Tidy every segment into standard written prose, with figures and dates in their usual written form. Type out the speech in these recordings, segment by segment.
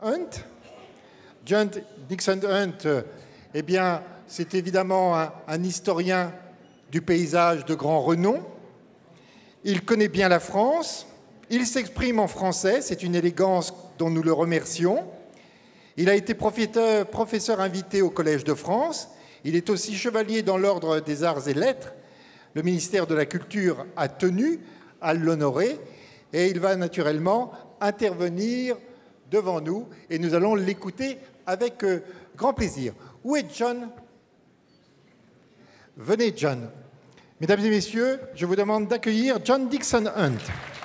Hunt. John Dickson Hunt, eh bien, c'est évidemment un historien du paysage de grand renom. Il connaît bien la France, il s'exprime en français, c'est une élégance dont nous le remercions. Il a été professeur invité au Collège de France, il est aussi chevalier dans l'Ordre des Arts et Lettres. Le ministère de la Culture a tenu à l'honorer et il va naturellement intervenir devant nous et nous allons l'écouter avec grand plaisir. Où est John? Venez, John. Mesdames et messieurs, je vous demande d'accueillir John Dickson Hunt.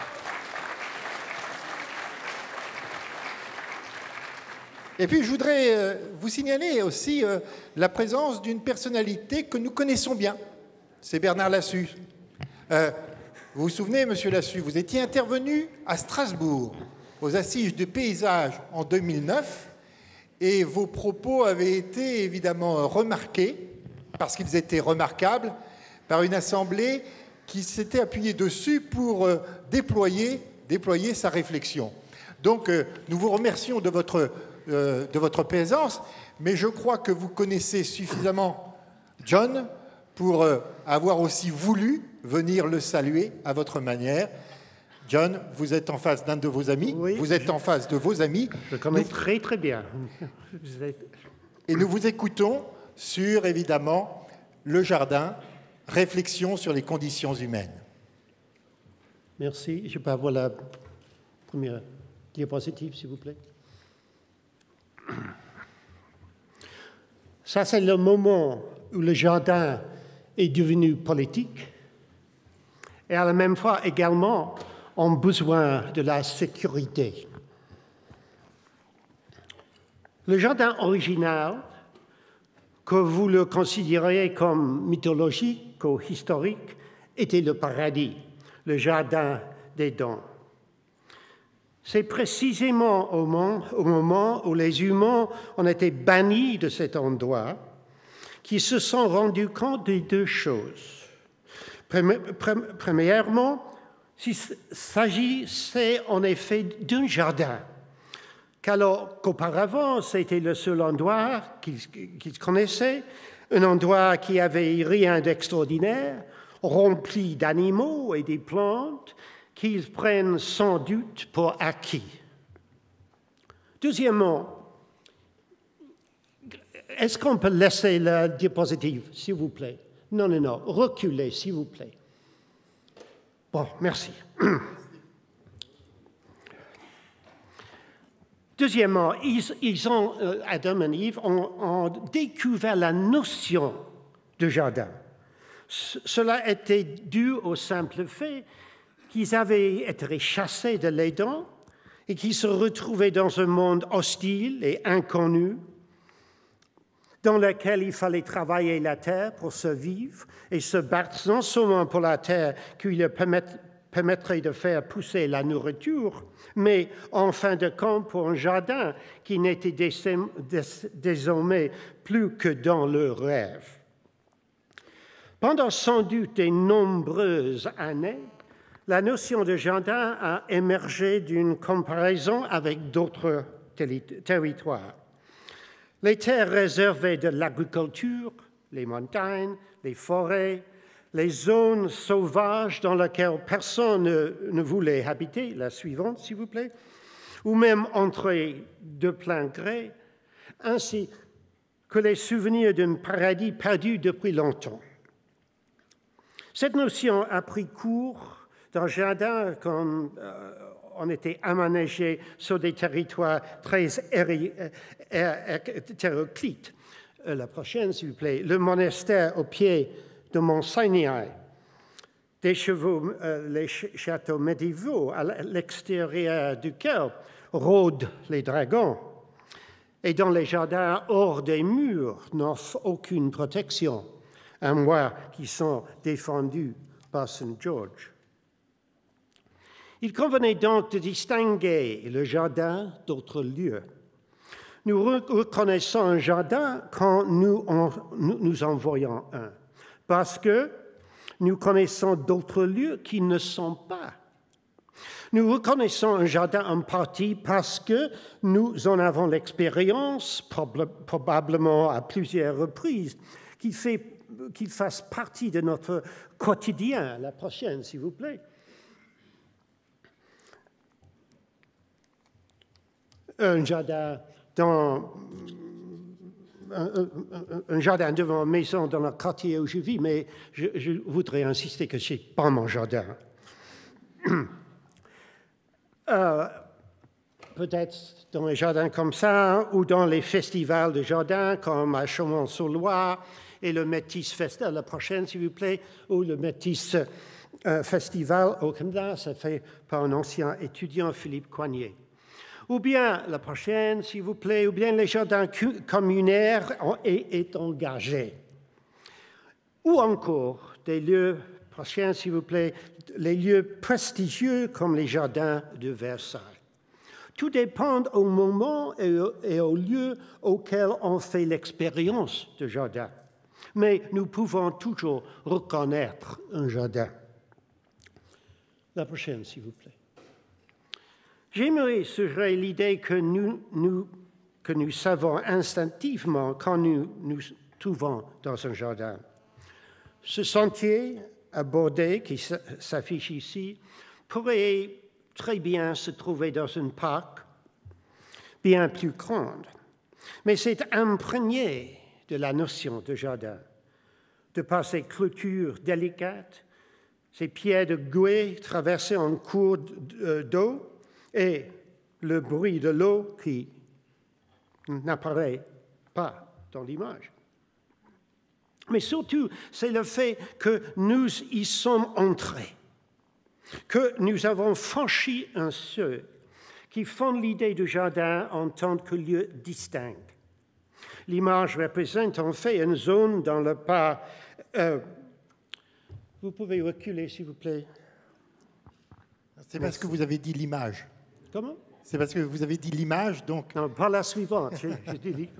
Et puis, je voudrais vous signaler aussi la présence d'une personnalité que nous connaissons bien. C'est Bernard Lassus. Vous vous souvenez, Monsieur Lassus, vous étiez intervenu à Strasbourg, aux Assises du paysage en 2009, et vos propos avaient été évidemment remarqués, parce qu'ils étaient remarquables, par une assemblée qui s'était appuyée dessus pour déployer sa réflexion. Donc, nous vous remercions de votre présence, mais je crois que vous connaissez suffisamment John pour avoir aussi voulu venir le saluer à votre manière. John, vous êtes en face d'un de vos amis, oui, vous êtes en face de vos amis. Je connais très très bien. Et nous vous écoutons sur, évidemment, le jardin, réflexion sur les conditions humaines. Merci. Je peux avoir la première diapositive, s'il vous plaît. Ça, c'est le moment où le jardin est devenu politique et à la même fois également ont besoin de la sécurité. Le jardin original, que vous le considérez comme mythologique ou historique, était le paradis, le jardin d'Éden. C'est précisément au moment où les humains ont été bannis de cet endroit qu'ils se sont rendus compte de deux choses. Premièrement, il s'agissait en effet d'un jardin, alors qu'auparavant c'était le seul endroit qu'ils connaissaient, un endroit qui avait rien d'extraordinaire, rempli d'animaux et des plantes qu'ils prennent sans doute pour acquis. Deuxièmement, est-ce qu'on peut laisser la diapositive, s'il vous plaît? Non, reculez, s'il vous plaît. Bon, merci. Deuxièmement, Adam et Ève ont découvert la notion de jardin. Cela était dû au simple fait qu'ils avaient été chassés de l'Éden et qu'ils se retrouvaient dans un monde hostile et inconnu, dans lequel il fallait travailler la terre pour survivre et se battre non seulement pour la terre qui leur permettrait de faire pousser la nourriture, mais en fin de compte pour un jardin qui n'était désormais plus que dans leur rêve. Pendant sans doute de nombreuses années, la notion de jardin a émergé d'une comparaison avec d'autres territoires. Les terres réservées de l'agriculture, les montagnes, les forêts, les zones sauvages dans lesquelles personne ne voulait habiter, la suivante s'il vous plaît, ou même entrer de plein gré, ainsi que les souvenirs d'un paradis perdu depuis longtemps. Cette notion a pris cours dans un jardin quand on était aménagé sur des territoires très hétéroclites. La prochaine, s'il vous plaît. Le monastère au pied de Mont-Sinaï, les châteaux médiévaux à l'extérieur duquel rôdent les dragons, et dans les jardins hors des murs n'offrent aucune protection, à moins qu'ils sont défendus par Saint George. Il convenait donc de distinguer le jardin d'autres lieux. Nous reconnaissons un jardin quand nous en voyons un, parce que nous connaissons d'autres lieux qui ne sont pas. Nous reconnaissons un jardin en partie parce que nous en avons l'expérience, probablement à plusieurs reprises, qu'il fasse partie de notre quotidien. La prochaine, s'il vous plaît. Un jardin devant une maison dans le quartier où je vis, mais je voudrais insister que ce n'est pas mon jardin. Peut-être dans les jardins comme ça, ou dans les festivals de jardin, comme à Chaumont-sur-Loire et le Métis Festival, la prochaine, s'il vous plaît, ou le Métis Festival au Canada, ça fait par un ancien étudiant, Philippe Coignet. Ou bien, la prochaine, s'il vous plaît, ou bien les jardins communautaires est engagé. Ou encore, des lieux, prochains, s'il vous plaît, les lieux prestigieux comme les jardins de Versailles. Tout dépend au moment et au lieu auquel on fait l'expérience de jardin. Mais nous pouvons toujours reconnaître un jardin. La prochaine, s'il vous plaît. J'aimerais suggérer l'idée que nous savons instinctivement quand nous nous trouvons dans un jardin. Ce sentier abordé qui s'affiche ici pourrait très bien se trouver dans un parc bien plus grand, mais c'est imprégné de la notion de jardin, de par ses clôtures délicates, ses pieds de gué traversés en cours d'eau, et le bruit de l'eau qui n'apparaît pas dans l'image. Mais surtout, c'est le fait que nous y sommes entrés, que nous avons franchi un seuil qui font l'idée du jardin en tant que lieu distinct. L'image représente en fait une zone dans le parc. Vous pouvez reculer, s'il vous plaît. C'est parce que vous avez dit l'image. Comment? C'est parce que vous avez dit l'image, donc... Non, pas la suivante. J'ai dit...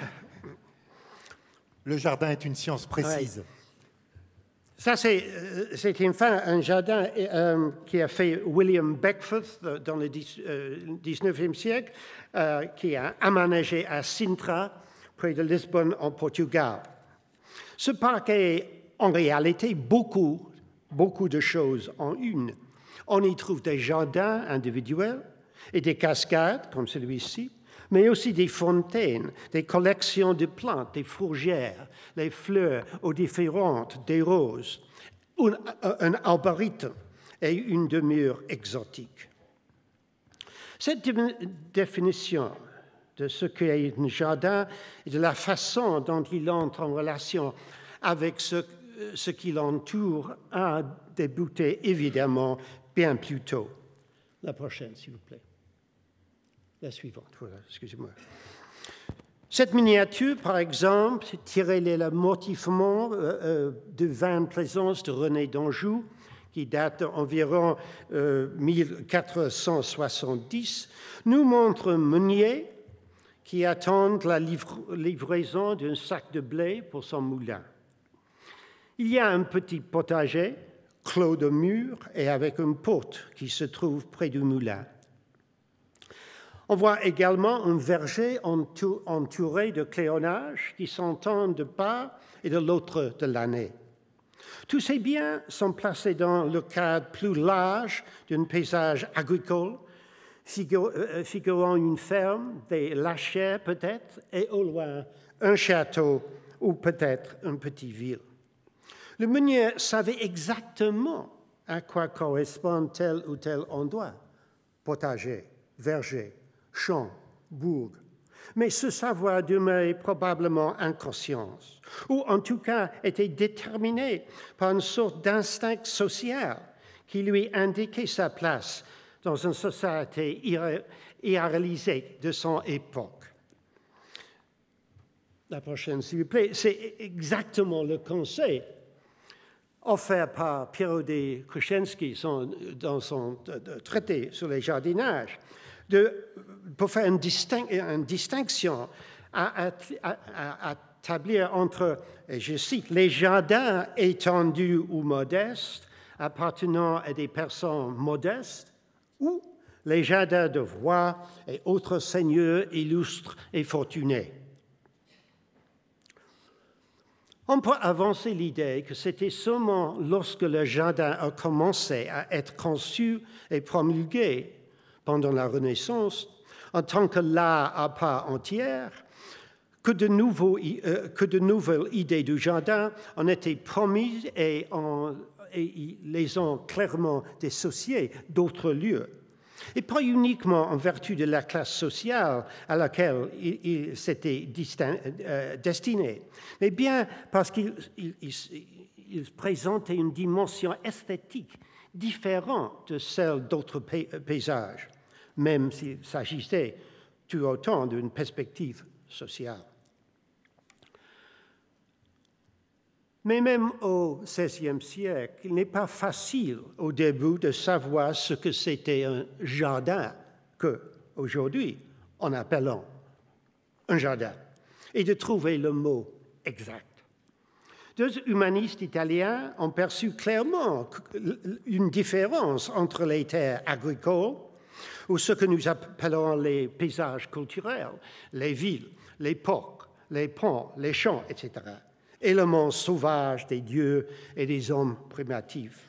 Le jardin est une science précise. Ouais. Ça, c'est enfin un jardin qui a fait William Beckford dans le 19e siècle, qui a aménagé à Sintra, près de Lisbonne, en Portugal. Ce parc est en réalité beaucoup de choses en une. On y trouve des jardins individuels et des cascades, comme celui-ci, mais aussi des fontaines, des collections de plantes, des fourgères, les fleurs aux différentes, des roses, un arboretum et une demeure exotique. Cette définition de ce qu'est un jardin et de la façon dont il entre en relation avec ce qui l'entoure a débuté évidemment bien plus tôt. La prochaine, s'il vous plaît. La suivante, voilà, excusez-moi. Cette miniature, par exemple, tirait le motivement de Vin Plaisance de René d'Anjou, qui date d'environ 1470, nous montre un meunier qui attend la livraison d'un sac de blé pour son moulin. Il y a un petit potager, clos de mur et avec une porte qui se trouve près du moulin. On voit également un verger entouré de cléonnages qui s'entendent de part et de l'autre de l'année. Tous ces biens sont placés dans le cadre plus large d'un paysage agricole, figurant une ferme, des lachères peut-être, et au loin un château ou peut-être une petite ville. Le meunier savait exactement à quoi correspond tel ou tel endroit, potager, verger, champ, bourg. Mais ce savoir demeurait probablement inconscience, ou en tout cas était déterminé par une sorte d'instinct social qui lui indiquait sa place dans une société irréalisée de son époque. La prochaine, s'il vous plaît, c'est exactement le conseil offert par Piero de Kruszewski dans son traité sur les jardinages, pour faire une distinction à établir entre, et je cite, les jardins étendus ou modestes appartenant à des personnes modestes, ou les jardins de rois et autres seigneurs illustres et fortunés. On peut avancer l'idée que c'était seulement lorsque le jardin a commencé à être conçu et promulgué pendant la Renaissance, en tant que l'art à part entière, que de nouvelles idées du jardin ont été promises et les ont clairement dissociées d'autres lieux. Et pas uniquement en vertu de la classe sociale à laquelle il s'était destiné, mais bien parce qu'il présentait une dimension esthétique différente de celle d'autres paysages, même s'il s'agissait tout autant d'une perspective sociale. Mais même au XVIe siècle, il n'est pas facile au début de savoir ce que c'était un jardin qu'aujourd'hui on appelle un jardin et de trouver le mot exact. Deux humanistes italiens ont perçu clairement une différence entre les terres agricoles ou ce que nous appelons les paysages culturels, les villes, les ports, les ponts, les champs, etc., et le monde sauvage des dieux et des hommes primitifs.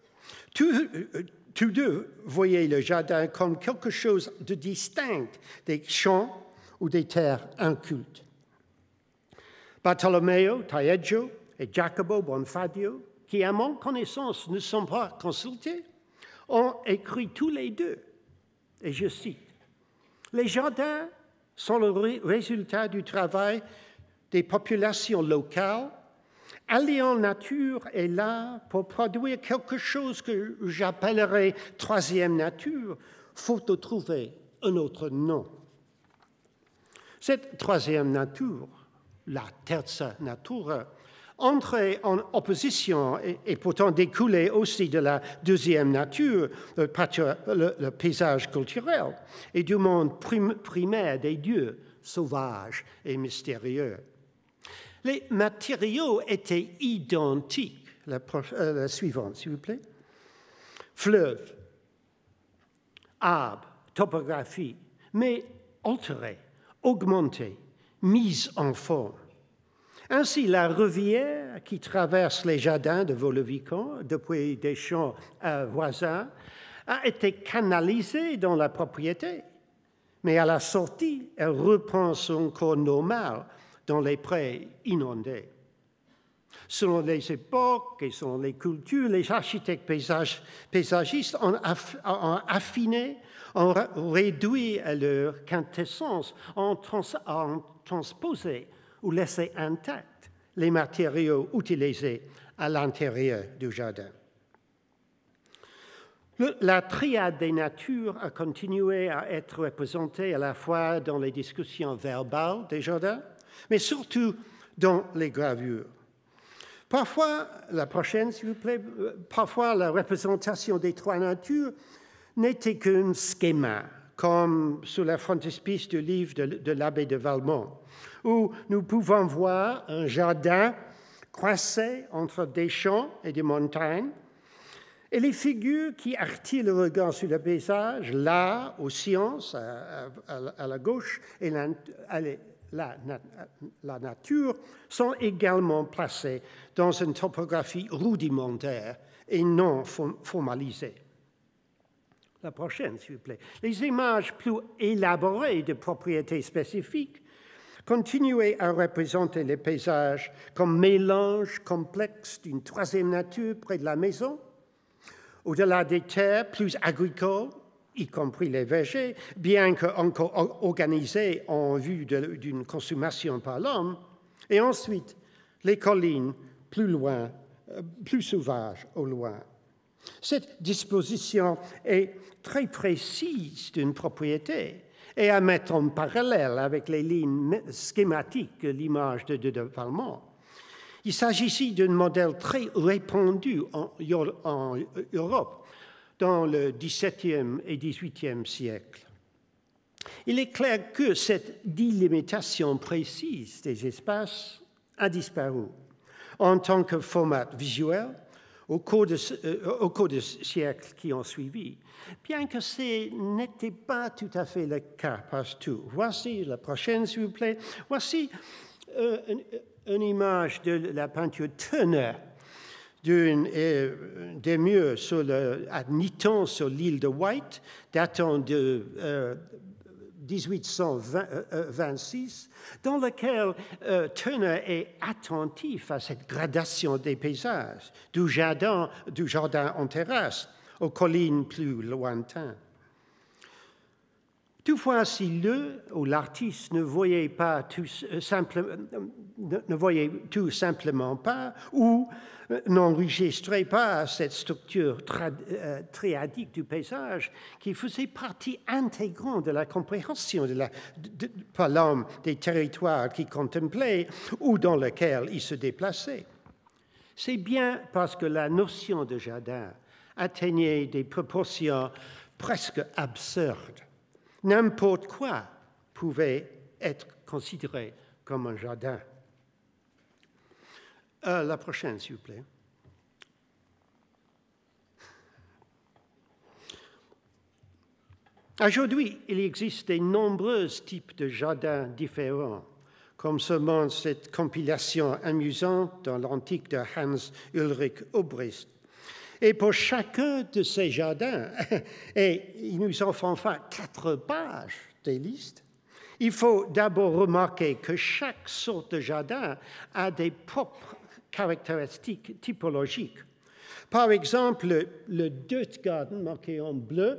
Tous deux voyaient le jardin comme quelque chose de distinct des champs ou des terres incultes. Bartolomeo Taeggio et Jacopo Bonfadio, qui à mon connaissance ne sont pas consultés, ont écrit tous les deux, et je cite, « Les jardins sont le résultat du travail des populations locales, alliant nature et l'art pour produire quelque chose que j'appellerais troisième nature, faute de trouver un autre nom. Cette troisième nature, la terza natura, entrait en opposition et pourtant découlait aussi de la deuxième nature, le paysage culturel, et du monde primaire des dieux sauvages et mystérieux. Les matériaux étaient identiques. La suivante, s'il vous plaît. Fleuve, arbre, topographie, mais altérés, augmentés, mis en forme. Ainsi, la rivière qui traverse les jardins de Vaux-le-Vicomte depuis des champs voisins a été canalisée dans la propriété, mais à la sortie, elle reprend son cours normal dans les prés inondés. Selon les époques et selon les cultures, les architectes paysagistes ont affiné, ont réduit à leur quintessence, ont transposé ou laissé intacts les matériaux utilisés à l'intérieur du jardin. La triade des natures a continué à être représentée à la fois dans les discussions verbales des jardins, mais surtout dans les gravures. Parfois, la prochaine, s'il vous plaît, parfois la représentation des trois natures n'était qu'un schéma, comme sur la frontispice du livre de l'abbé de Valmont, où nous pouvons voir un jardin coincé entre des champs et des montagnes, et les figures qui attirent le regard sur le paysage, l'art aux sciences à la gauche et la nature sont également placées dans une topographie rudimentaire et non formalisée. La prochaine, s'il vous plaît. Les images plus élaborées de propriétés spécifiques continuaient à représenter les paysages comme mélange complexe d'une troisième nature près de la maison, au-delà des terres plus agricoles, y compris les vergers, bien qu'encore organisés en vue d'une consommation par l'homme, et ensuite les collines plus loin, plus sauvages au loin. Cette disposition est très précise d'une propriété et à mettre en parallèle avec les lignes schématiques de l'image de Valmont. Il s'agit ici d'un modèle très répandu en Europe dans le XVIIe et XVIIIe siècle. Il est clair que cette délimitation précise des espaces a disparu en tant que format visuel au cours des siècles qui ont suivi, bien que ce n'était pas tout à fait le cas partout. Voici la prochaine, s'il vous plaît. Voici une image de la peinture Turner des murs à Niton sur l'île de Wight, datant de 1826, dans lequel Turner est attentif à cette gradation des paysages, du jardin en terrasse aux collines plus lointaines. Toutefois, si l'artiste ne voyait tout simplement pas ou n'enregistrait pas cette structure triadique du paysage qui faisait partie intégrante de la compréhension par l'homme des territoires qu'il contemplait ou dans lesquels il se déplaçait. C'est bien parce que la notion de jardin atteignait des proportions presque absurdes. N'importe quoi pouvait être considéré comme un jardin. La prochaine, s'il vous plaît. Aujourd'hui, il existe de nombreux types de jardins différents, comme se montre cette compilation amusante dans l'antique de Hans Ulrich Obrist. Et pour chacun de ces jardins, et ils nous en font 4 pages des listes, il faut d'abord remarquer que chaque sorte de jardin a des propres caractéristiques typologiques. Par exemple, le dirt garden, marqué en bleu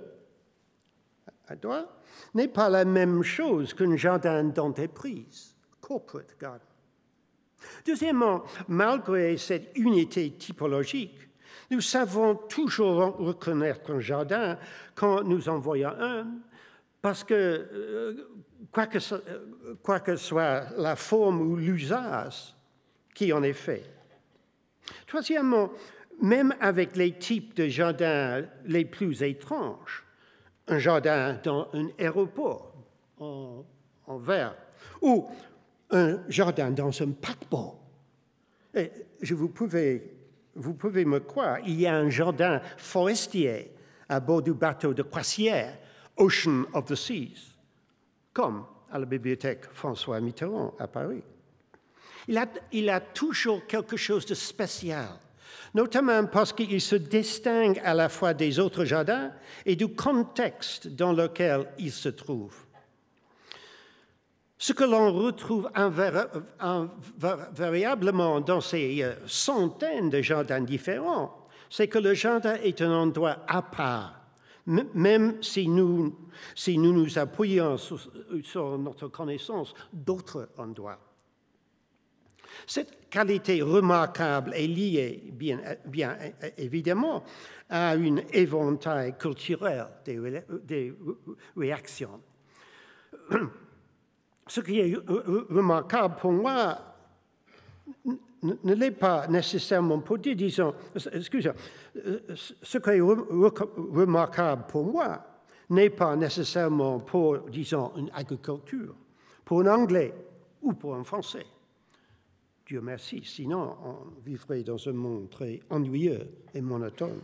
à droite, n'est pas la même chose qu'un jardin d'entreprise, corporate garden. Deuxièmement, malgré cette unité typologique, nous savons toujours reconnaître un jardin quand nous en voyons un, parce que, quoi que soit la forme ou l'usage qui en est fait. Troisièmement, même avec les types de jardins les plus étranges, un jardin dans un aéroport en verre ou un jardin dans un paquebot, et vous pouvez me croire, il y a un jardin forestier à bord du bateau de croisière Ocean of the Seas, comme à la bibliothèque François Mitterrand à Paris. Il a toujours quelque chose de spécial, notamment parce qu'il se distingue à la fois des autres jardins et du contexte dans lequel il se trouve. Ce que l'on retrouve invariablement dans ces centaines de jardins différents, c'est que le jardin est un endroit à part, même si nous nous appuyons sur notre connaissance d'autres endroits. Cette qualité remarquable est liée, bien évidemment, à un éventail culturel des réactions. Ce qui est remarquable pour moi ne l'est pas nécessairement pour dire, disons, ce qui est remarquable pour moi n'est pas nécessairement pour, disons, une agriculture, pour un anglais ou pour un français. Dieu merci, sinon on vivrait dans un monde très ennuyeux et monotone.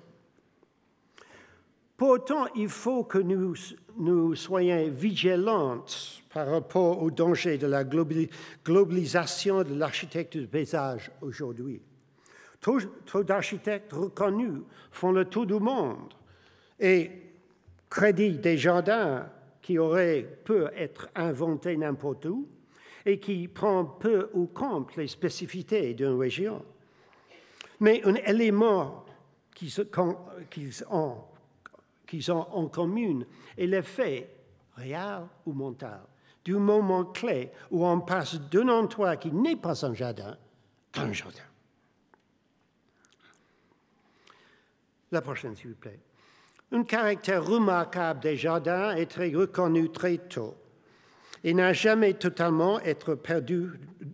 Pour autant, il faut que nous soyons vigilants par rapport au danger de la globalisation de l'architecture de paysage aujourd'hui. Trop d'architectes reconnus font le tour du monde et créditent des jardins qui pu être inventés n'importe où et qui prennent peu ou compte les spécificités d'une région. Mais un élément qu'ils ont en commun est l'effet réel ou mental du moment clé où on passe d'un endroit qui n'est pas un jardin à un jardin. La prochaine, s'il vous plaît. Un caractère remarquable des jardins est reconnu très tôt et n'a jamais totalement été perdu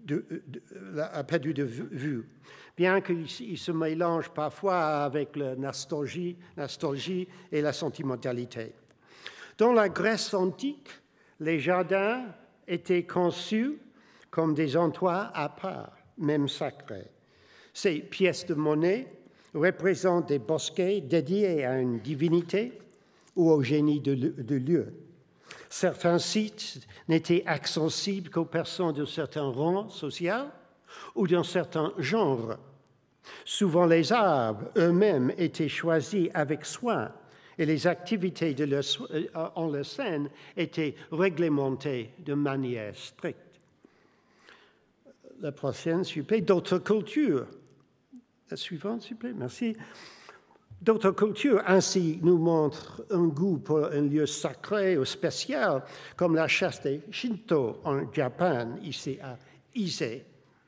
de vue, bien qu'il se mélange parfois avec la nostalgie et la sentimentalité. Dans la Grèce antique, les jardins étaient conçus comme des endroits à part, même sacrés. Ces pièces de monnaie représentent des bosquets dédiés à une divinité ou au génie de lieu. Certains sites n'étaient accessibles qu'aux personnes de certains rangs sociaux ou d'un certain genre. Souvent, les arbres eux-mêmes étaient choisis avec soin et les activités en leur sein étaient réglementées de manière stricte. La prochaine, s'il vous plaît, d'autres cultures. La suivante, s'il vous plaît, merci. D'autres cultures ainsi nous montrent un goût pour un lieu sacré ou spécial, comme la chasse des Shinto en Japon, ici à Ise.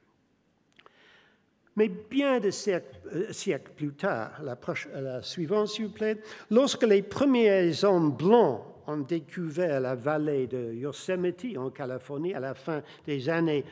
Mais bien des siècles plus tard, la suivante, s'il vous plaît, lorsque les premiers hommes blancs ont découvert la vallée de Yosemite en Californie à la fin des années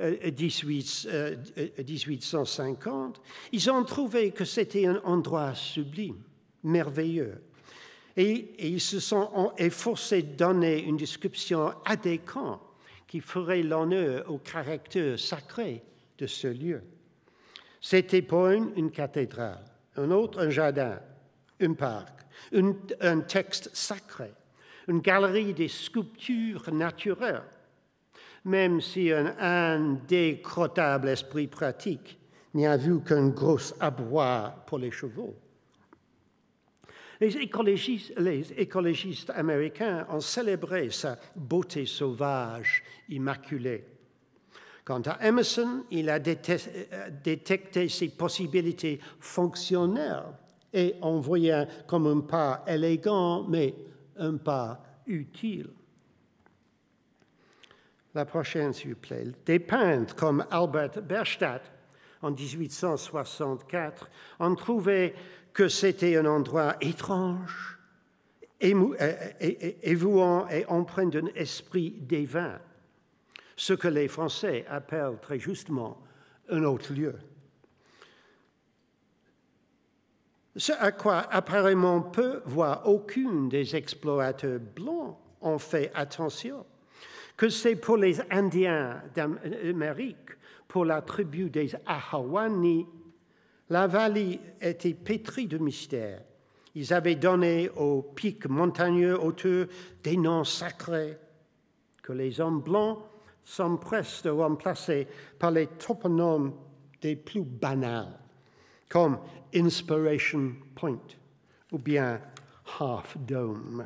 1850, ils ont trouvé que c'était un endroit sublime, merveilleux. Et ils se sont efforcés de donner une description adéquate qui ferait l'honneur au caractère sacré de ce lieu. C'était pour une cathédrale, un autre un jardin, un parc, un texte sacré, une galerie des sculptures naturelles, même si un indécrottable esprit pratique n'y a vu qu'un gros abreuvoir pour les chevaux. Les écologistes américains ont célébré sa beauté sauvage, immaculée. Quant à Emerson, il a détecté ses possibilités fonctionnelles et en voyant comme un pas élégant, mais un pas utile. La prochaine, s'il vous plaît. Des peintres comme Albert Bierstadt, en 1864, ont trouvé que c'était un endroit étrange, émouant et empreint d'un esprit divin, ce que les Français appellent très justement un autre lieu. Ce à quoi apparemment peu, voire aucun des explorateurs blancs ont fait attention, que c'est pour les Indiens d'Amérique, pour la tribu des Ahawani, la vallée était pétrie de mystères. Ils avaient donné aux pics montagneux autour des noms sacrés que les hommes blancs s'empressent de remplacer par les toponymes des plus banals, comme Inspiration Point ou bien Half Dome.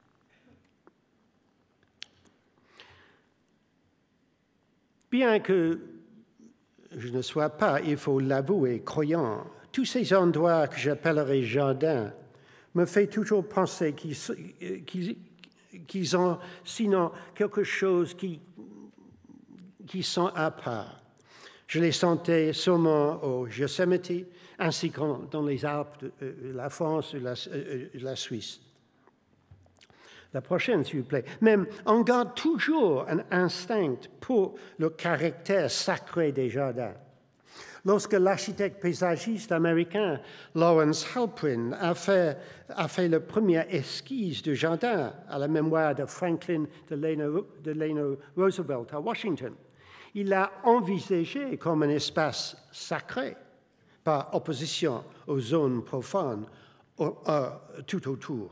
Bien que je ne sois pas, il faut l'avouer, croyant, tous ces endroits que j'appellerais jardins me font toujours penser qu'ils ont sinon quelque chose qui sont à part. Je les sentais sûrement au Yosemite, ainsi que dans les Alpes de la France et la Suisse. La prochaine, s'il vous plaît. Même, on garde toujours un instinct pour le caractère sacré des jardins. Lorsque l'architecte paysagiste américain Lawrence Halprin a fait la première esquisse de jardin à la mémoire de Franklin Delano Roosevelt à Washington, il l'a envisagé comme un espace sacré, par opposition aux zones profanes tout autour.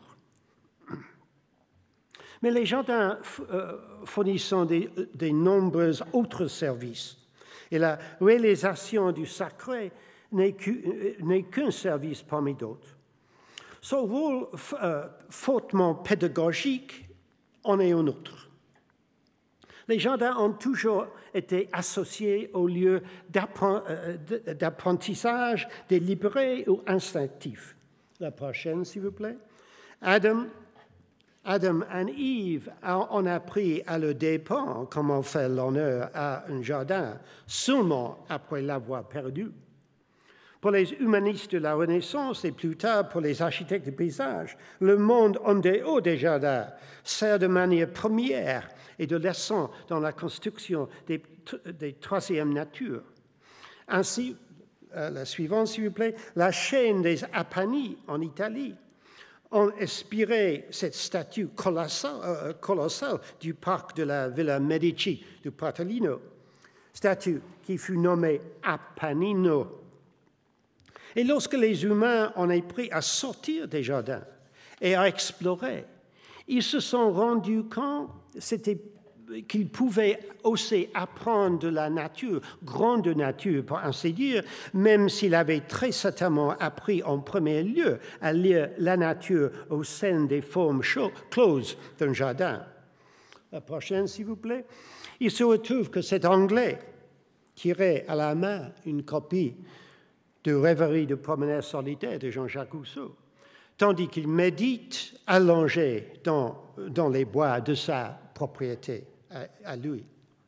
Mais les jardins fournissant de nombreux autres services, et la réalisation du sacré n'est qu'un service parmi d'autres. Son rôle fortement pédagogique en est un autre. Les jardins ont toujours été associés aux lieux d'apprentissage délibéré ou instinctif. La prochaine, s'il vous plaît. Adam et Eve ont appris à leur dépens comment faire l'honneur à un jardin, seulement après l'avoir perdu. Pour les humanistes de la Renaissance et plus tard pour les architectes de paysage, le monde en dehors des jardins sert de manière première et de leçon dans la construction des troisièmes natures. Ainsi, la suivante, s'il vous plaît, la chaîne des Apennines en Italie ont inspiré cette statue colossale du parc de la Villa Medici de Pratolino, statue qui fut nommée Appennino. Et lorsque les humains en ont pris à sortir des jardins et à explorer, ils se sont rendus compte qu'ils pouvaient aussi apprendre de la nature, grande nature pour ainsi dire, même s'ils avaient très certainement appris en premier lieu à lire la nature au sein des formes closes d'un jardin. La prochaine, s'il vous plaît. Il se retrouve que cet Anglais tirait à la main une copie de Rêverie de promenade solitaire de Jean-Jacques Rousseau, tandis qu'il médite allongé dans les bois de sa propriété à lui.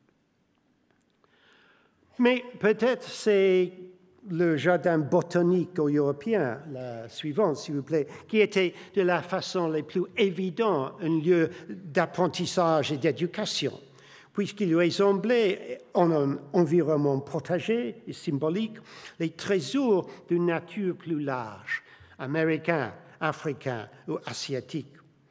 Mais peut-être c'est le jardin botanique européen, la suivante s'il vous plaît, qui était de la façon la plus évidente un lieu d'apprentissage et d'éducation, puisqu'il ressemblait en un environnement protégé et symbolique les trésors d'une nature plus large, américain, africain ou asiatique.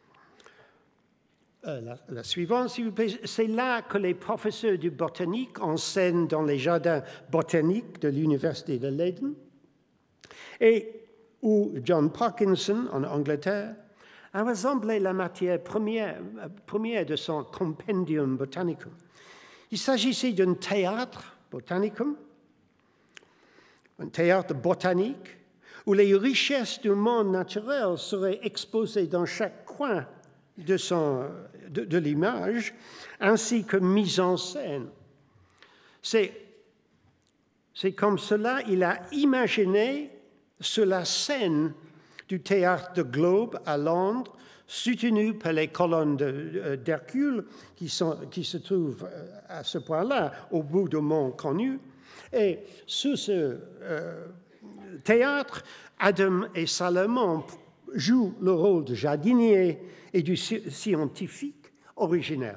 La suivante, s'il vous plaît, c'est là que les professeurs de botanique enseignent dans les jardins botaniques de l'Université de Leiden et où John Parkinson, en Angleterre, a rassemblé la matière première de son Compendium Botanicum. Il s'agissait d'un théâtre botanicum, un théâtre botanique, où les richesses du monde naturel seraient exposées dans chaque coin de l'image, ainsi que mise en scène. C'est comme cela qu'il a imaginé sur la scène du théâtre de Globe à Londres, soutenu par les colonnes d'Hercule qui se trouvent à ce point-là, au bout du mont connu. Et sous ce théâtre, Adam et Salomon jouent le rôle de jardinier et du scientifique originel.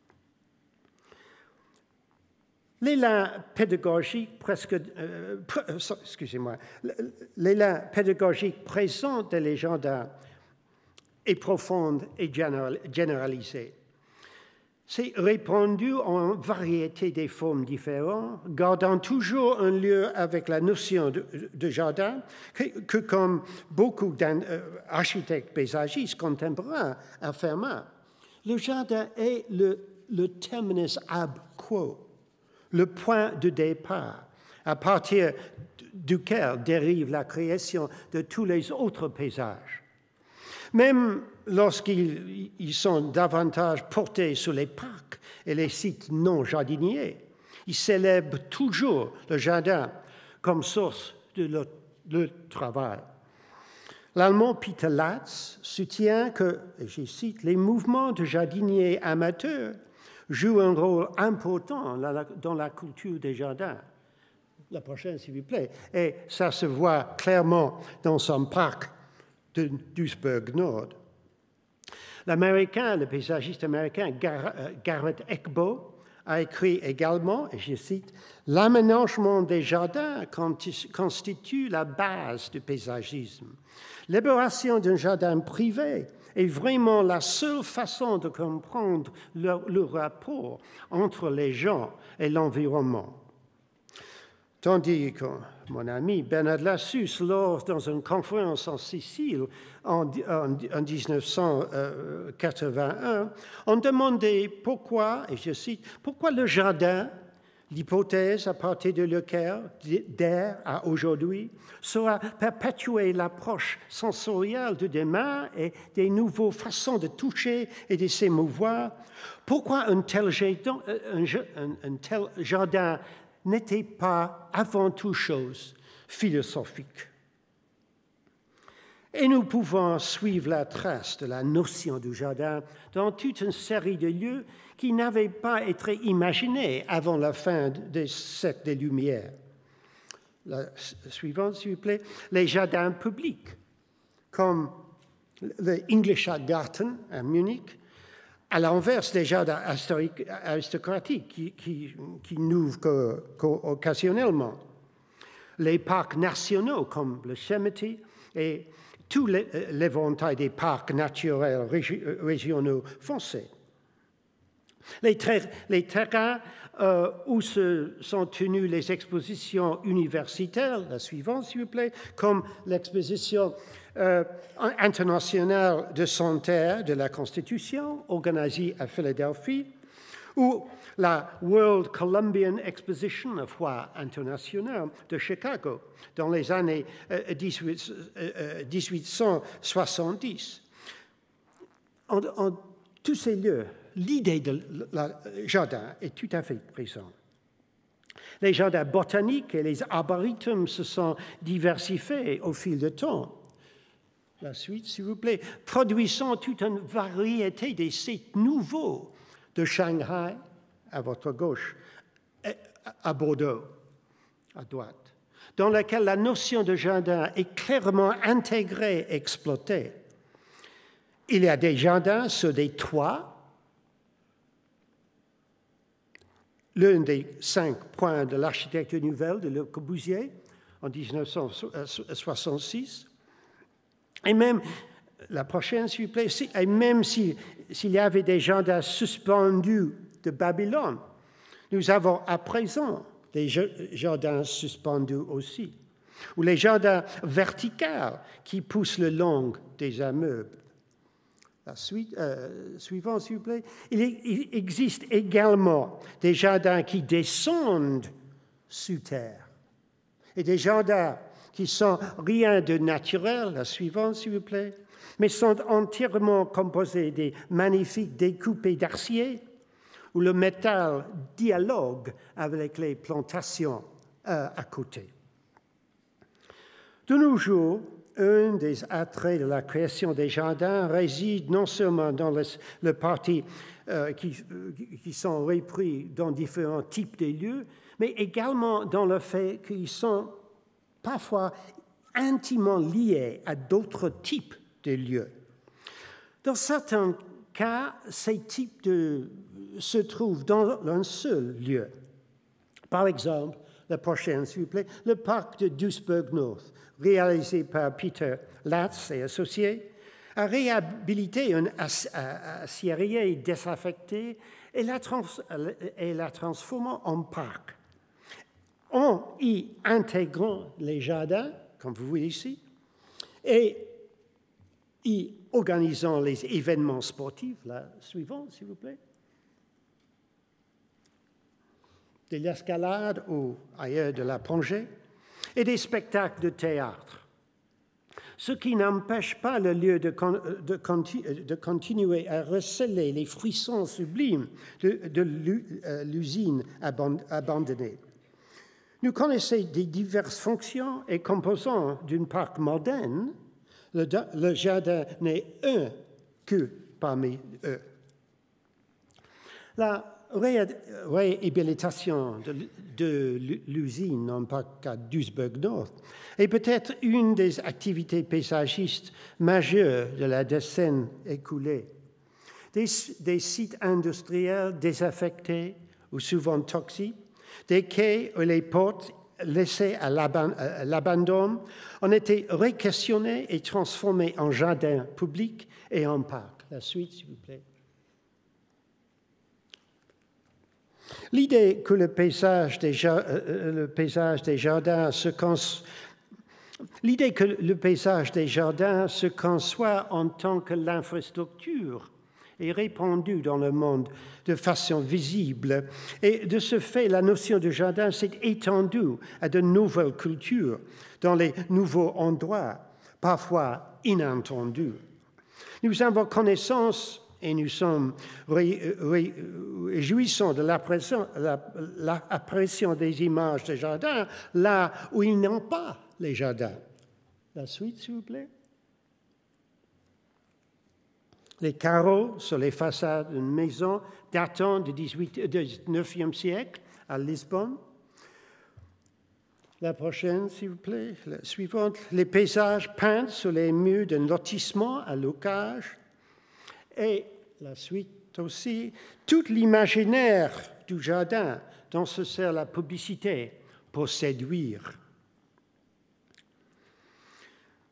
L'élan pédagogique l'élan pédagogique présent des légendes est profond et généralisé. C'est répandu en variété des formes différentes, gardant toujours un lien avec la notion de jardin que comme beaucoup d'architectes paysagistes contemporains affirment, le jardin est le terminus ab quo, le point de départ, à partir duquel dérive la création de tous les autres paysages. Même lorsqu'ils sont davantage portés sur les parcs et les sites non jardiniers, ils célèbrent toujours le jardin comme source de leur travail. L'Allemand Peter Latz soutient que, et je cite, les mouvements de jardiniers amateurs jouent un rôle important dans la culture des jardins. La prochaine, s'il vous plaît. Et ça se voit clairement dans son parc de Duisburg Nord. Le paysagiste américain Garrett Eckbo a écrit également, et je cite, « L'aménagement des jardins constitue la base du paysagisme. L'élaboration d'un jardin privé est vraiment la seule façon de comprendre le rapport entre les gens et l'environnement. » Tandis que mon ami Bernard Lassus, dans une conférence en Sicile en 1981, on demandait pourquoi, et je cite, « Pourquoi le jardin, l'hypothèse à partir de laquelle d'air à aujourd'hui, sera perpétuer l'approche sensorielle de demain et des nouvelles façons de toucher et de s'émouvoir? Pourquoi un tel jardin n'était pas avant toute chose philosophique? » Et nous pouvons suivre la trace de la notion du jardin dans toute une série de lieux qui n'avaient pas été imaginés avant la fin des siècles des Lumières. La suivante, s'il vous plaît. Les jardins publics, comme le Englischer Garten à Munich, à l'inverse des jardins aristocratiques qui n'ouvrent qu'occasionnellement. Les parcs nationaux comme le Yosemite et tout l'éventail des parcs naturels régionaux français. Les terrains où se sont tenues les expositions universitaires, la suivante s'il vous plaît, comme l'exposition internationale de santé de la Constitution, organisée à Philadelphie, ou la World Columbian Exposition of Foire internationale de Chicago dans les années 1870. En tous ces lieux, l'idée de jardin est tout à fait présente. Les jardins botaniques et les arboretums se sont diversifiés au fil du temps. La suite, s'il vous plaît, produisant toute une variété de sites nouveaux de Shanghai, à votre gauche, et à Bordeaux, à droite, dans lequel la notion de jardin est clairement intégrée et exploitée. Il y a des jardins sur des toits. L'un des 5 points de l'architecture nouvelle de Le Corbusier en 1966. Et même, la prochaine, s'il vous plaît, et même s'il y avait des jardins suspendus de Babylone, nous avons à présent des jardins suspendus aussi, ou les jardins verticaux qui poussent le long des immeubles. La suivante, s'il vous plaît. Il existe également des jardins qui descendent sous terre et des jardins qui sont rien de naturel, la suivante, s'il vous plaît, mais sont entièrement composés des magnifiques découpés d'acier où le métal dialogue avec les plantations à côté. De nos jours, un des attraits de la création des jardins réside non seulement dans le parti qui sont repris dans différents types de lieux, mais également dans le fait qu'ils sont parfois intimement liés à d'autres types de lieux. Dans certains cas, ces types se trouvent dans un seul lieu. Par exemple, la prochaine, s'il vous plaît, le parc de Duisburg North, réalisé par Peter Latz et associés, a réhabilité un aciérie désaffecté et la transformant en parc. En y intégrant les jardins, comme vous voyez ici, et y organisant les événements sportifs, la suivante, s'il vous plaît, de l'escalade ou ailleurs de la plongée, et des spectacles de théâtre. Ce qui n'empêche pas le lieu de continuer à receler les frissons sublimes de l'usine abandonnée. Nous connaissons des diverses fonctions et composants d'un parc moderne. Le jardin n'est un que parmi eux. La réhabilitation de l'usine en parc à Duisburg Nord est peut-être une des activités paysagistes majeures de la décennie écoulée. Des sites industriels désaffectés ou souvent toxiques, des quais ou les portes laissées à l'abandon ont été réquestionnés et transformés en jardins publics et en parcs. La suite, s'il vous plaît. L'idée que le paysage des jardins se conçoit en tant que l'infrastructure est répandue dans le monde de façon visible. Et de ce fait, la notion de jardin s'est étendue à de nouvelles cultures, dans les nouveaux endroits, parfois inattendus. Nous avons connaissance et nous sommes réjouissants de l'apparition des images des jardins là où ils n'ont pas les jardins. La suite, s'il vous plaît. Les carreaux sur les façades d'une maison datant du 19e siècle à Lisbonne. La prochaine, s'il vous plaît. La suivante. Les paysages peints sur les murs d'un lotissement à Locage. Et la suite aussi, tout l'imaginaire du jardin dont se sert la publicité pour séduire.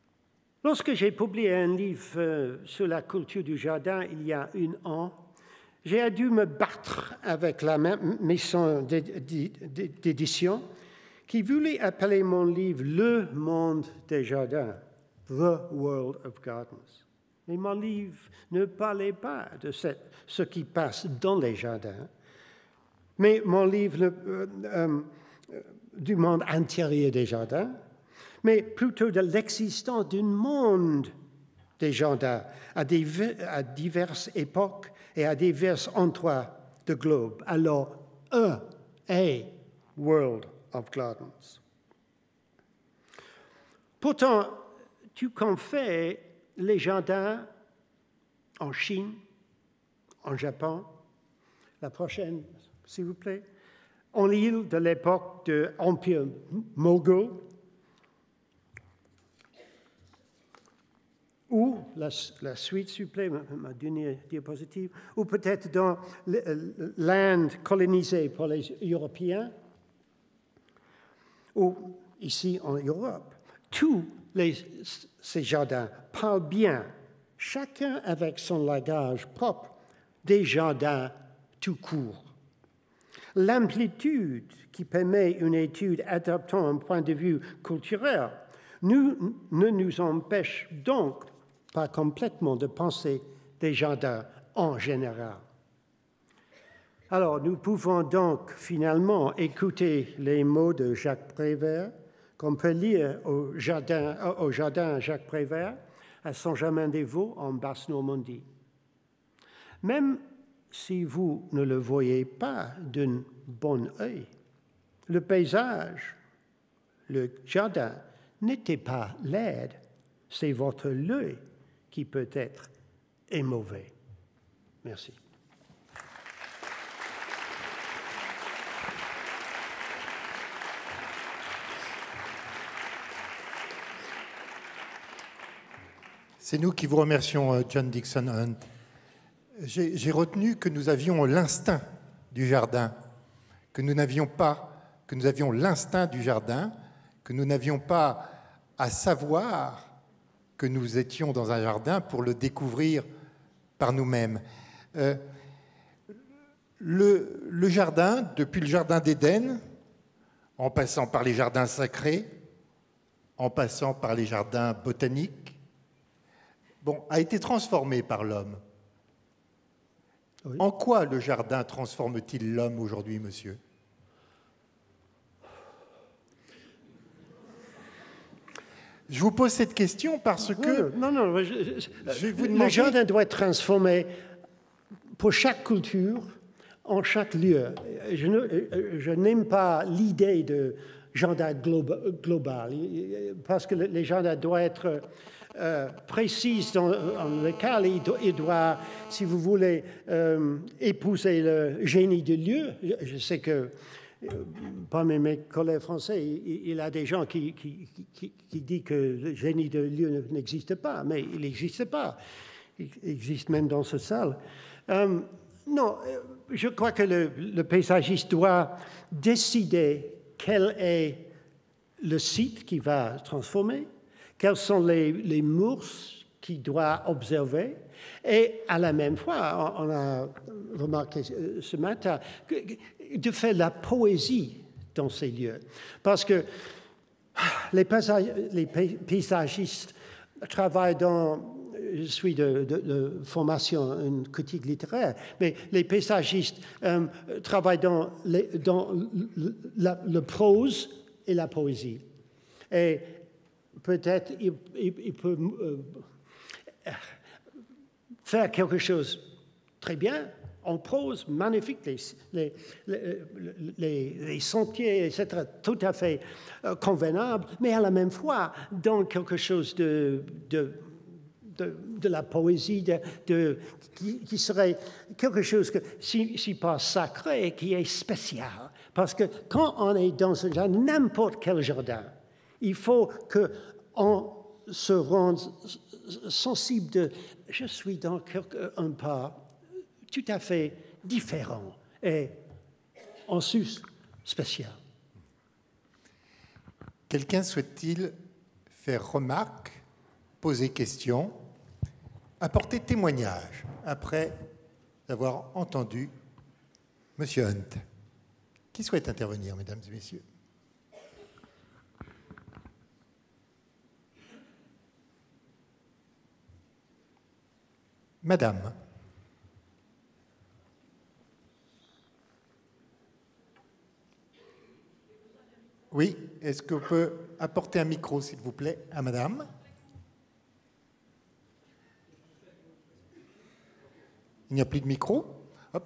Lorsque j'ai publié un livre sur la culture du jardin il y a 1 an, J'ai dû me battre avec la maison d'édition qui voulait appeler mon livre « Le monde des jardins », « The World of Gardens ». Mais mon livre ne parlait pas de ce qui passe dans les jardins, mais mon livre du monde intérieur des jardins, mais plutôt de l'existence d'un monde des jardins à diverses époques et à divers endroits du globe. Alors, a World of Gardens. Pourtant, tu confais les jardins en Chine, en Japon, la prochaine, s'il vous plaît, en l'île de l'époque de l'Empire moghol, ou la suite, s'il vous plaît, ma dernière diapositive, ou peut-être dans l'Inde colonisée par les Européens, ou ici en Europe. Tous ces jardins parlent bien, chacun avec son langage propre, des jardins tout court. L'amplitude qui permet une étude adaptant un point de vue culturel ne nous empêche donc pas complètement de penser des jardins en général. Alors, nous pouvons donc finalement écouter les mots de Jacques Prévert, qu'on peut lire au jardin Jacques Prévert, à Saint-Germain-des-Vaux, en Basse-Normandie. Même si vous ne le voyez pas d'un bon œil, le paysage, le jardin n'était pas laid, c'est votre œil qui peut être mauvais. Merci. C'est nous qui vous remercions, John Dixon Hunt. J'ai retenu que nous avions l'instinct du jardin, que nous avions l'instinct du jardin, que nous n'avions pas à savoir que nous étions dans un jardin pour le découvrir par nous-mêmes. Le jardin, depuis le jardin d'Éden, en passant par les jardins sacrés, en passant par les jardins botaniques, a été transformé par l'homme. Oui. En quoi le jardin transforme-t-il l'homme aujourd'hui, monsieur ? Je vous pose cette question parce que... Non, je vais vous demander... Le jardin doit être transformé pour chaque culture, en chaque lieu. Je n'aime pas l'idée de jardin global, parce que les jardins doivent être... précise dans lequel il doit, si vous voulez, épouser le génie du lieu. Je sais que parmi mes collègues français, il y a des gens qui disent que le génie du lieu n'existe pas, mais il n'existe pas. Il existe même dans cette salle. Non, je crois que le paysagiste doit décider quel est le site qu'il va transformer, quels sont les mœurs qu'il doit observer. Et à la même fois, on a remarqué ce matin, de faire la poésie dans ces lieux. Parce que les paysagistes travaillent dans... Je suis de formation en critique littéraire, mais les paysagistes travaillent dans le prose et la poésie. Et peut-être il peut faire quelque chose très bien en prose, magnifique, les sentiers, etc., tout à fait convenable, mais à la même fois dans quelque chose de la poésie, qui serait quelque chose que, si pas sacré, qui est spécial. Parce que quand on est dans un jardin, n'importe quel jardin, il faut qu'on se rende sensible de « je suis dans un pas tout à fait différent et en sus spécial ». Quelqu'un souhaite-t-il faire remarque, poser question, apporter témoignage après d'avoir entendu M. Hunt. Qui souhaite intervenir, mesdames et messieurs? Madame. Oui, est-ce qu'on peut apporter un micro, s'il vous plaît, à madame? Il n'y a plus de micro? Hop.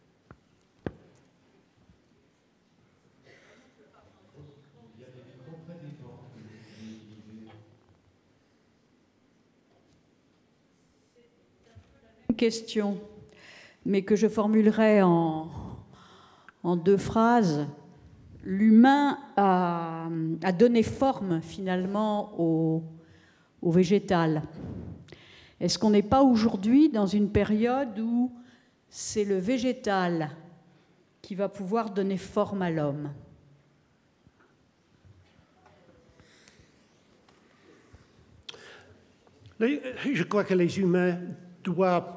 Question, mais que je formulerai en 2 phrases. L'humain a donné forme finalement au végétal. Est-ce qu'on n'est pas aujourd'hui dans une période où c'est le végétal qui va pouvoir donner forme à l'homme? Je crois que les humains doivent...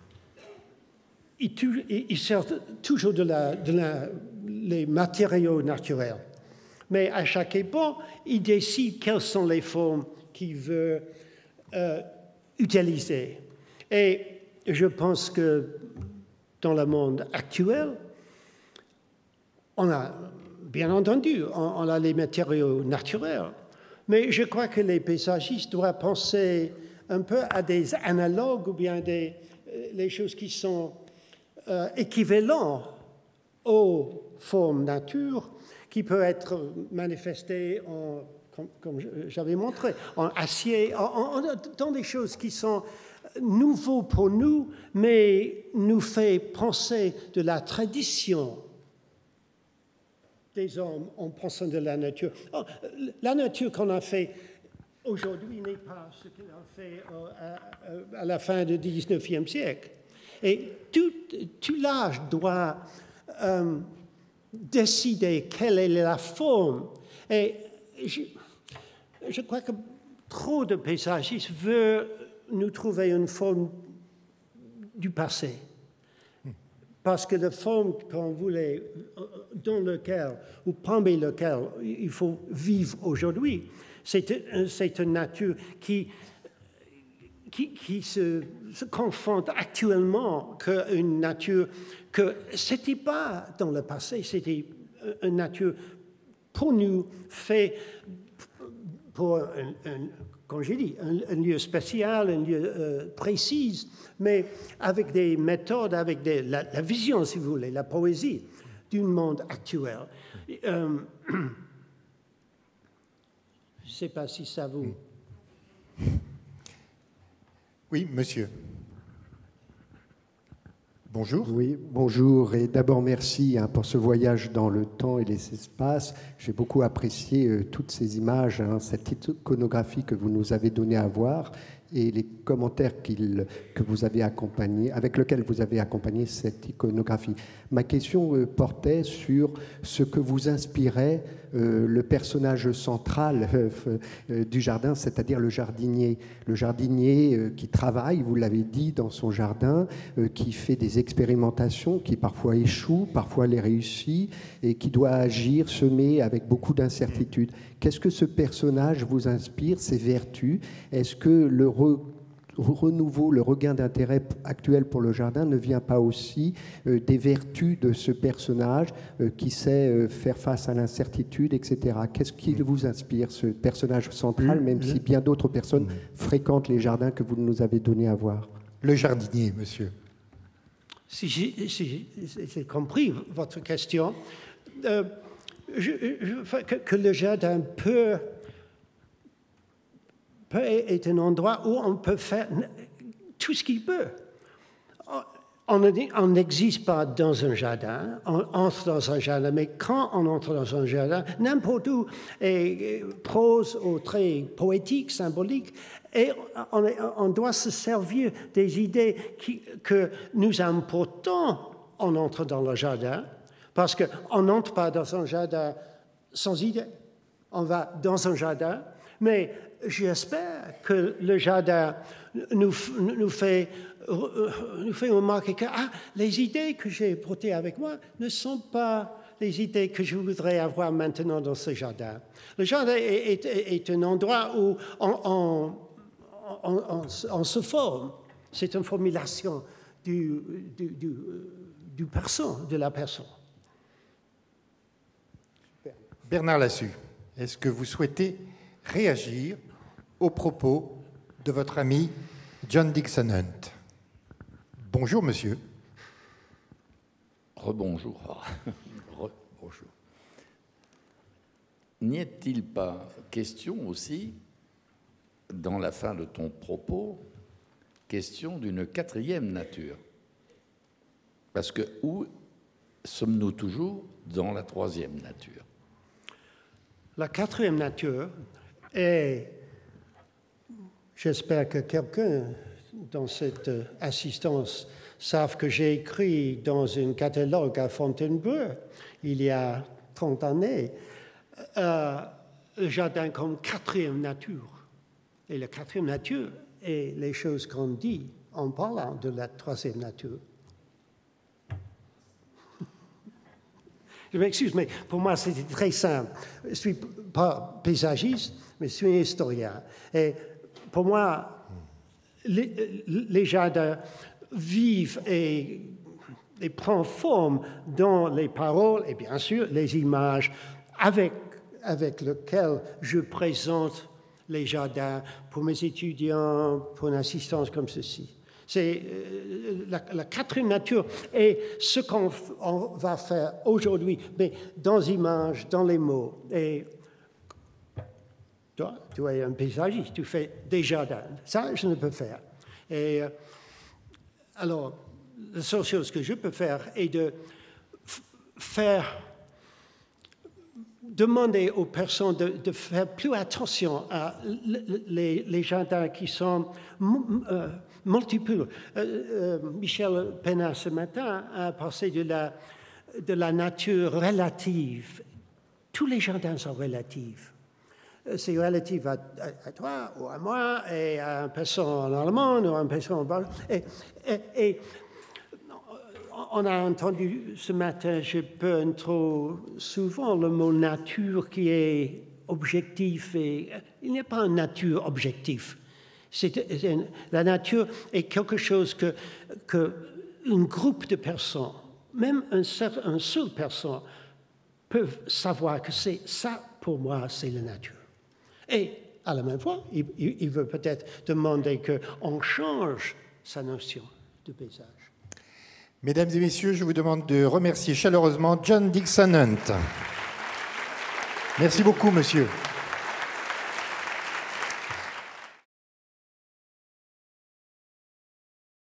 Ils servent toujours les matériaux naturels. Mais à chaque époque, ils décident quelles sont les formes qu'ils veulent utiliser. Et je pense que dans le monde actuel, on a, bien entendu, on a les matériaux naturels. Mais je crois que les paysagistes doivent penser un peu à des analogues ou bien les choses qui sont équivalentes aux formes nature qui peuvent être manifestées comme j'avais montré, en acier, dans des choses qui sont nouveaux pour nous, mais nous fait penser de la tradition des hommes en pensant de la nature. Oh, la nature qu'on a fait aujourd'hui n'est pas ce qu'on a fait à la fin du 19e siècle. Et tout l'âge doit décider quelle est la forme. Et je crois que trop de paysagistes veulent nous trouver une forme du passé. Parce que la forme qu'on voulait, dans lequel, ou parmi lequel il faut vivre aujourd'hui, c'est une nature qui se confronte actuellement qu'une nature que ce n'était pas dans le passé, c'était une nature pour nous fait pour comme j'ai dit, un lieu spécial, un lieu précis, mais avec des méthodes, avec la vision, si vous voulez, la poésie du monde actuel. Je ne sais pas si ça vous... Oui, monsieur. Bonjour. Oui, bonjour. Et d'abord, merci pour ce voyage dans le temps et les espaces. J'ai beaucoup apprécié toutes ces images, cette iconographie que vous nous avez donnée à voir et les commentaires que vous avez accompagnés, avec lesquels vous avez accompagné cette iconographie. Ma question portait sur ce que vous inspirait le personnage central du jardin, c'est-à-dire le jardinier. Le jardinier qui travaille, vous l'avez dit, dans son jardin, qui fait des expérimentations, qui parfois échouent, parfois les réussit, et qui doit agir, semer avec beaucoup d'incertitudes. Qu'est-ce que ce personnage vous inspire, ses vertus? Est-ce que le renouveau, le regain d'intérêt actuel pour le jardin ne vient pas aussi des vertus de ce personnage qui sait faire face à l'incertitude, etc. Qu'est-ce qui vous inspire, ce personnage central, même si bien d'autres personnes fréquentent les jardins que vous nous avez donné à voir? Le jardinier, monsieur. Si j'ai compris votre question, que le jardin peut être un endroit où on peut faire tout ce qu'il peut. On n'existe pas dans un jardin, on entre dans un jardin, mais quand on entre dans un jardin, n'importe où, et prose ou très poétique, symbolique, et on doit se servir des idées que nous importons en entrant dans le jardin, parce qu'on n'entre pas dans un jardin sans idée. On va dans un jardin, mais j'espère que le jardin nous fait nous fait remarquer que les idées que j'ai portées avec moi ne sont pas les idées que je voudrais avoir maintenant dans ce jardin. Le jardin est un endroit où on se forme. C'est une formulation de la personne. Bernard Lassus, est-ce que vous souhaitez réagir aux propos de votre ami John Dixon Hunt? Bonjour, monsieur. Rebonjour. Bonjour. N'y est-il pas question aussi, dans la fin de ton propos, question d'une quatrième nature? Parce que où sommes-nous toujours dans la troisième nature? La quatrième nature est, j'espère que quelqu'un dans cette assistance savent que j'ai écrit dans un catalogue à Fontainebleau, il y a 30 années, le jardin comme quatrième nature. Et la quatrième nature est les choses qu'on dit en parlant de la troisième nature. Je m'excuse, mais pour moi, c'était très simple. Je ne suis pas paysagiste, mais je suis un historien. Et pour moi, les jardins vivent et prennent forme dans les paroles et bien sûr les images avec lesquelles je présente les jardins pour mes étudiants, pour une assistance comme ceci. C'est la quatrième nature et ce qu'on va faire aujourd'hui, mais dans les images, dans les mots. Et toi, tu es un paysagiste, tu fais des jardins. Ça, je ne peux faire. Et alors, la seule chose que je peux faire est de demander aux personnes de faire plus attention à les jardins qui sont multiples. Michel Pénard, ce matin, a parlé de la nature relative. Tous les jardins sont relatifs. C'est relatif à toi ou à moi, et à une personne en Allemagne ou à une personne en Belgique. Et on a entendu ce matin, je peux trop souvent le mot nature qui est objectif. Et il n'y a pas une nature objective. La nature est quelque chose que un groupe de personnes, même une seule personne, peuvent savoir que c'est ça, pour moi, c'est la nature. Et à la même fois, il veut peut-être demander qu'on change sa notion de paysage. Mesdames et messieurs, je vous demande de remercier chaleureusement John Dixon Hunt. Merci beaucoup, monsieur.